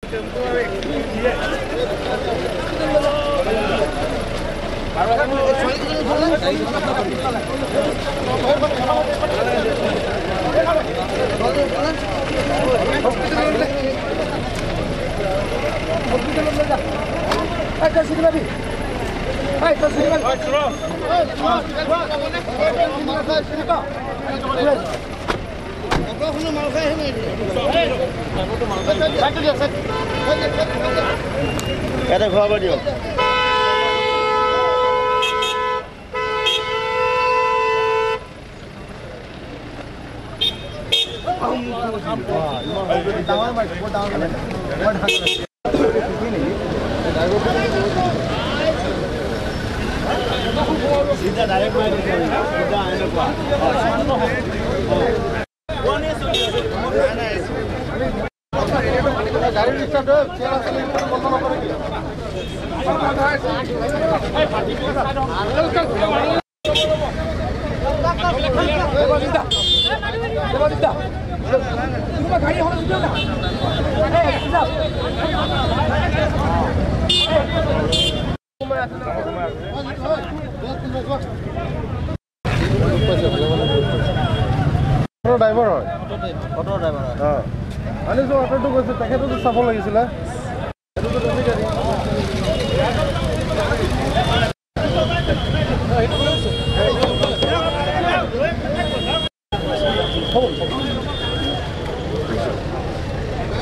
এটা খোৱাব দিয়ক सीधा डायरेक्ट मार दे सीधा आने को गाड़ी रिक्शा दे चेरा से बंद न करे गाड़ी हो ना ड्राइवर है ऑटो ड्राइवर हां आनी जो ऑटो तो গৈছে তাকে তো চাব লাগিছিল